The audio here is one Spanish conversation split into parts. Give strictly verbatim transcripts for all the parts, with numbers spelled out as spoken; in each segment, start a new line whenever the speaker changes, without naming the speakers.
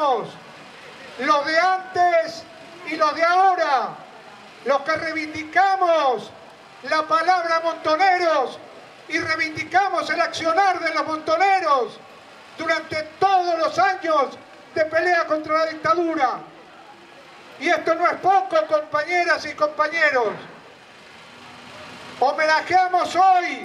somos, los de antes y los de ahora, los que reivindicamos la palabra montoneros y reivindicamos el accionar de los montoneros durante todos los años de pelea contra la dictadura. Y esto no es poco, compañeras y compañeros. Homenajeamos hoy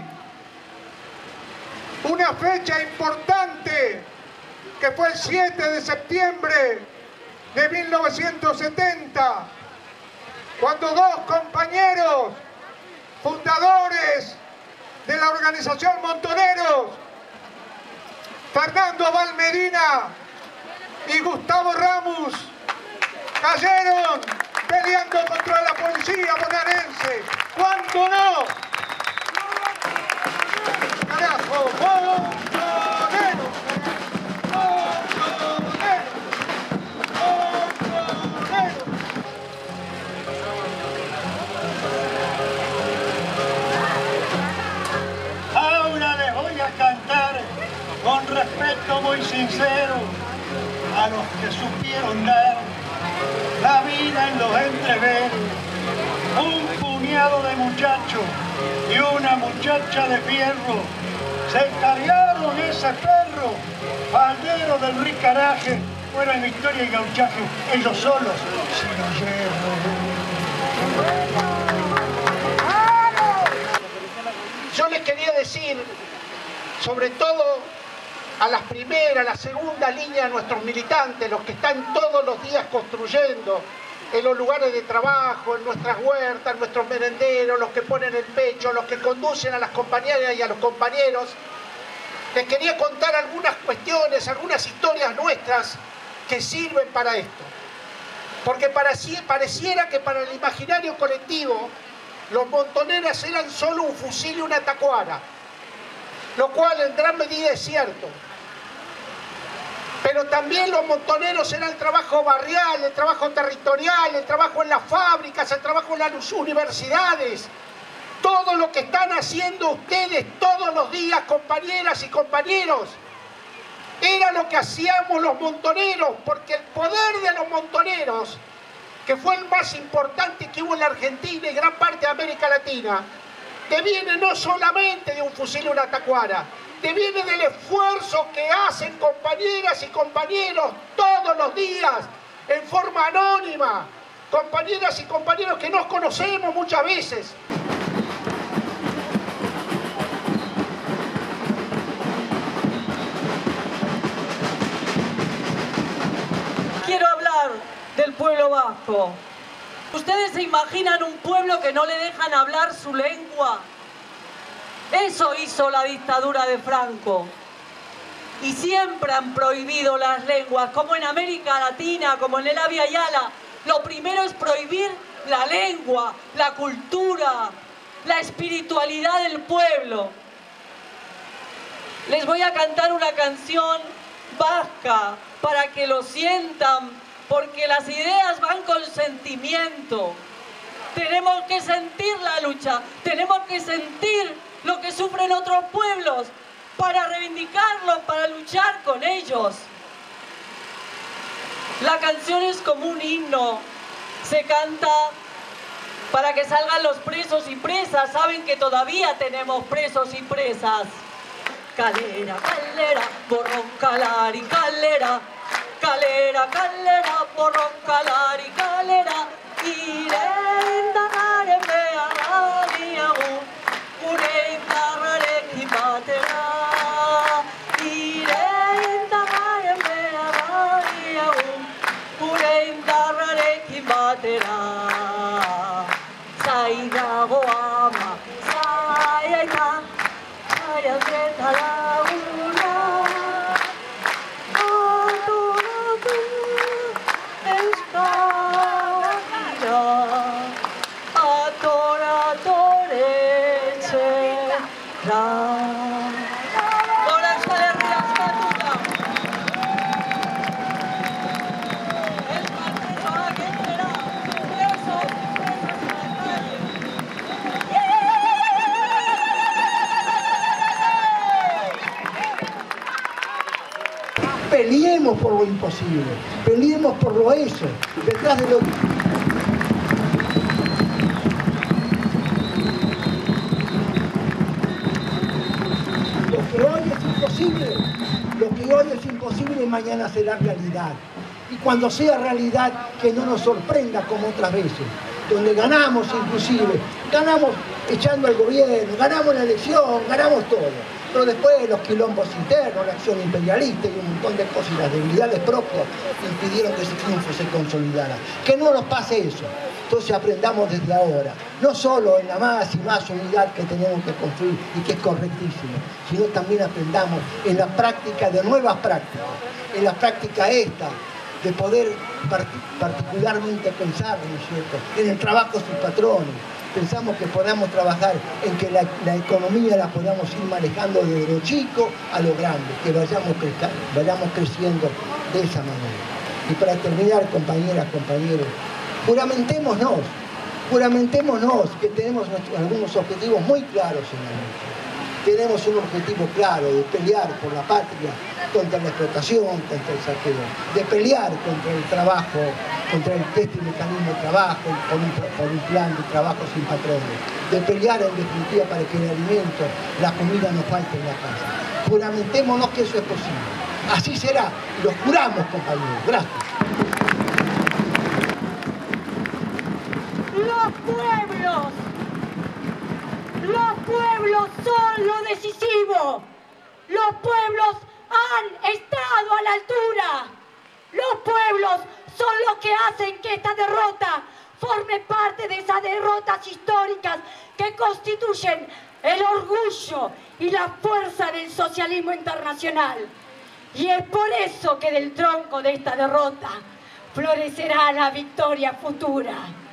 una fecha importante que fue el siete de septiembre de mil novecientos setenta, cuando dos compañeros fundadores de la organización Montoneros, Fernando Valmedina y Gustavo Ramos, cayeron peleando contra la policía bonaerense. ¿Cuánto no? ¡Carajo! ¡Montoneros! ¡Montoneros! ¡Montoneros!
Ahora les voy a cantar con respeto muy sincero a los que supieron dar la vida en los entreveros. Un puñado de muchachos y una muchacha de fierro se cargaron ese perro, faldero del ricaraje, fuera en victoria y gauchaje, ellos solos, sin hierro.
Yo les quería decir, sobre todo a las primeras, a la segunda línea de nuestros militantes, los que están todos los días construyendo en los lugares de trabajo, en nuestras huertas, en nuestros merenderos, los que ponen el pecho, los que conducen a las compañeras y a los compañeros. Les quería contar algunas cuestiones, algunas historias nuestras que sirven para esto. Porque pareciera que para el imaginario colectivo los montoneros eran solo un fusil y una tacuara, lo cual en gran medida es cierto. Pero también los montoneros eran el trabajo barrial, el trabajo territorial, el trabajo en las fábricas, el trabajo en las universidades. Todo lo que están haciendo ustedes todos los días, compañeras y compañeros, era lo que hacíamos los montoneros, porque el poder de los montoneros, que fue el más importante que hubo en la Argentina y gran parte de América Latina, deviene no solamente de un fusil y una tacuara, deviene del esfuerzo que hacen compañeras y compañeros todos los días, en forma anónima, compañeras y compañeros que nos conocemos muchas veces.
Quiero hablar del pueblo vasco. ¿Ustedes se imaginan un pueblo que no le dejan hablar su lengua? Eso hizo la dictadura de Franco. Y siempre han prohibido las lenguas, como en América Latina, como en el Abya Yala. Lo primero es prohibir la lengua, la cultura, la espiritualidad del pueblo. Les voy a cantar una canción vasca para que lo sientan, porque las ideas van con sentimiento. Tenemos que sentir la lucha, tenemos que sentir lo que sufren otros pueblos para reivindicarlos, para luchar con ellos. La canción es como un himno, se canta para que salgan los presos y presas. Saben que todavía tenemos presos y presas. Calera, calera, borrón, calari, calera. Calera, calera, borrón, calari, calera. Irenda, areme, arari, agu. Urenda, areki, batera. Irenda, areme, arari, agu. Urenda, areki, batera. Zaidago ama, zaiaita. Zaiak eta laguna. Adoratu euskalduna. Adoradoretxe da. Gora Euskal Herria askatuta. Euskal presoak etxera. Preso, presos en la calle.
Peleemos por
imposible. Peleemos por lo eso, detrás de lo Lo que hoy es imposible, lo que hoy es imposible mañana será realidad. Y cuando sea realidad, que no nos sorprenda como otras veces, donde ganamos inclusive, ganamos echando al gobierno, ganamos la elección, ganamos todo. Pero después los quilombos internos, la acción imperialista y un montón de cosas y las debilidades propias impidieron que ese triunfo se consolidara. Que no nos pase eso. Entonces aprendamos desde ahora, no solo en la más y más unidad que tenemos que construir y que es correctísimo, sino también aprendamos en la práctica de nuevas prácticas, en la práctica esta, de poder part particularmente pensar, ¿no es cierto?, en el trabajo sin patrones. Pensamos que podamos trabajar en que la, la economía la podamos ir manejando desde lo chico a lo grande, que vayamos, crezca, vayamos creciendo de esa manera. Y para terminar, compañeras, compañeros, juramentémonos, juramentémonos que tenemos nuestros, algunos objetivos muy claros en la lucha. Tenemos un objetivo claro de pelear por la patria, contra la explotación, contra el saqueo, de pelear contra el trabajo, contra el, este mecanismo de trabajo, por un, por un plan de trabajo sin patrones, de pelear en definitiva para que el alimento, la comida no falte en la casa. Juramentémonos que eso es posible. Así será, lo juramos, compañeros. Gracias.
Los pueblos, los pueblos son lo decisivo. Los pueblos han estado a la altura. Los pueblos son los que hacen que esta derrota forme parte de esas derrotas históricas que constituyen el orgullo y la fuerza del socialismo internacional. Y es por eso que del tronco de esta derrota florecerá la victoria futura.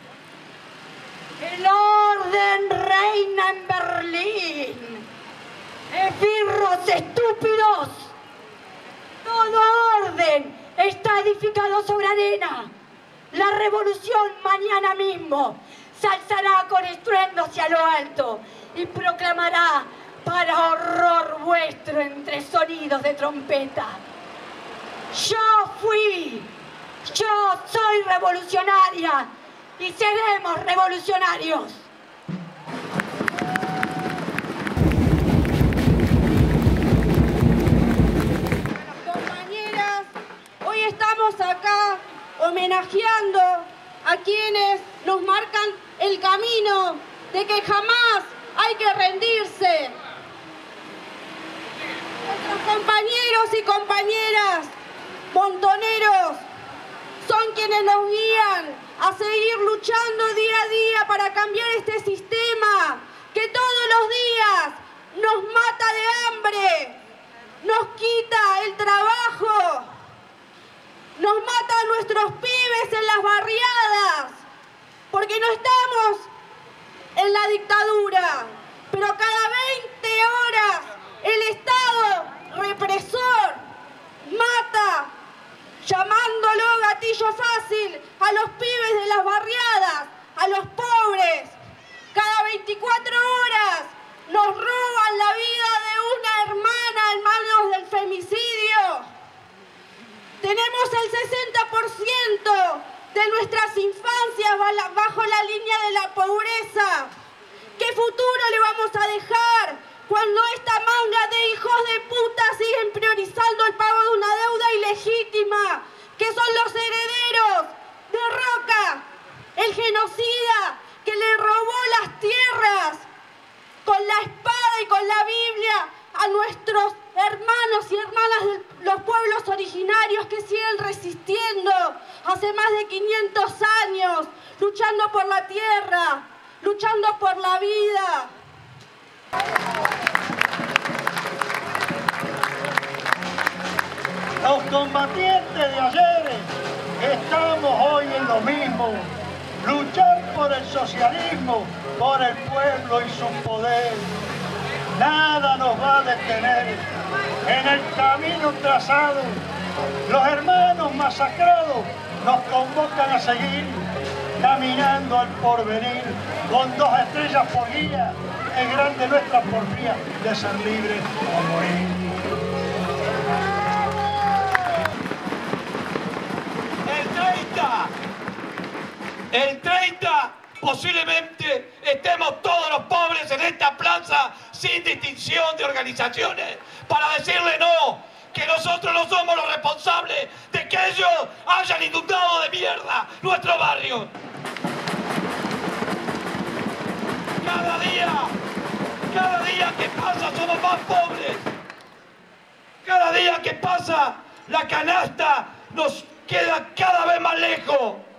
El orden reina en Berlín. Esbirros estúpidos. Todo orden está edificado sobre arena. La revolución mañana mismo se alzará con estruendo hacia lo alto y proclamará para horror vuestro entre sonidos de trompeta: yo fui, yo soy revolucionaria y seremos revolucionarios.
Compañeras, hoy estamos acá homenajeando a quienes nos marcan el camino de que jamás hay que rendirse. Nuestros compañeros y compañeras montoneros son quienes nos guían a seguir luchando día a día para cambiar este sistema que todos los días nos mata de hambre, nos quita el trabajo, nos mata a nuestros pibes en las barriadas, porque no estamos en la dictadura, pero cada veinte horas el Estado represor mata, llamándolo gatillo fácil a los pibes de las barriadas, a los pobres. Cada veinticuatro horas nos roban la vida de una hermana en manos del femicidio. Tenemos el sesenta por ciento de nuestras infancias bajo la línea de la pobreza. ¿Qué futuro le vamos a dejar cuando esta manga de hijos de puta siguen priorizando el pago de una deuda ilegítima, que son los herederos de Roca, el genocida que le robó las tierras con la espada y con la Biblia a nuestros hermanos y hermanas de los pueblos originarios que siguen resistiendo hace más de quinientos años, luchando por la tierra, luchando por la vida?
Los combatientes de ayer estamos hoy en lo mismo. Luchar por el socialismo, por el pueblo y su poder. Nada nos va a detener en el camino trazado. Los hermanos masacrados nos convocan a seguir caminando al porvenir con dos estrellas por guía. Es grande nuestra porfía de ser libres o morir.
El treinta posiblemente estemos todos los pobres en esta plaza sin distinción de organizaciones para decirle no, que nosotros no somos los responsables de que ellos hayan inundado de mierda nuestro barrio. Cada día, cada día que pasa somos más pobres. Cada día que pasa la canasta nos queda cada vez más lejos.